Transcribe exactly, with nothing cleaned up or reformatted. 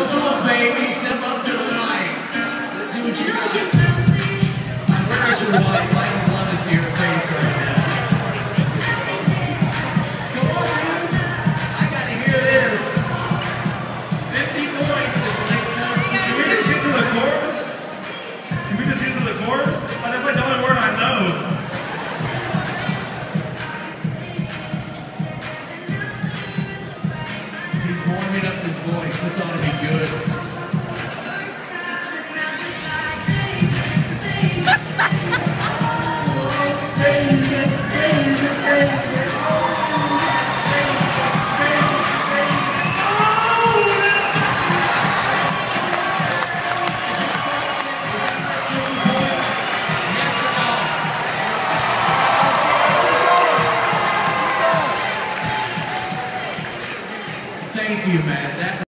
Come on, baby, step up to the mic. Let's see what you got. I'm where is your wife? I don't want to see her face right now. Come on, dude. I gotta hear this. fifty points if Latos gets Can we just get to the chorus? Can we just get to the chorus? Oh, that's like the only word I know. He's warming up his voice. This ought to be good. Thank you, man. That